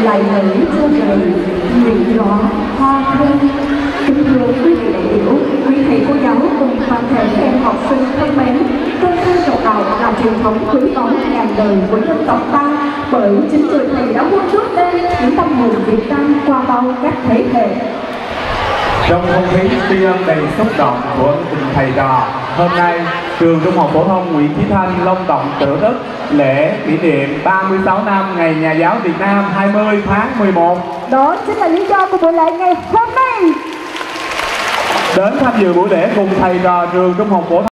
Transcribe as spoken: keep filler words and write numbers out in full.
lại lễ cho đời nguyện rõ hoa thơm. Kính thưa quý vị đại biểu, quý thầy cô giáo cùng toàn thể các em học sinh thân mến, tân thư trồng đào là truyền thống quý báu ngàn đời của dân tộc ta, bởi chính người thầy đã muôn trước lên những tâm hồn Việt Nam qua bao các thế hệ. Trong không khí tri ân đầy xúc động của ân tình thầy trò, hôm nay trường Trung học phổ thông Nguyễn Chí Thanh long trọng tổ chức lễ kỷ niệm ba mươi sáu năm Ngày Nhà giáo Việt Nam hai mươi tháng mười một. Đó chính là lý do của buổi lễ ngày hôm nay. Đến tham dự buổi lễ cùng thầy trò trường Trung học phổ thông